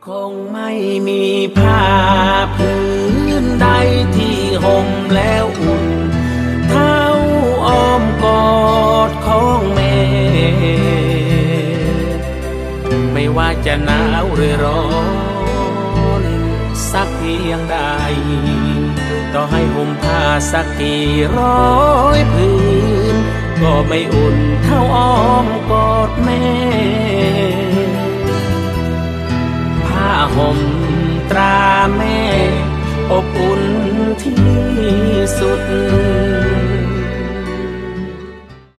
คงไม่มีผ้าพื้นใดที่ห่มแล้วอุ่นเท่าอ้อมกอดของแม่ไม่ว่าจะหนาวหรือร้อนสักเพียงใดต่อให้ห่มผ้าสักกี่ร้อยพื้นก็ไม่อุ่นเท่าอ้อมกอดแม่ผ้าห่มตราแม่อบอุ่นที่สุด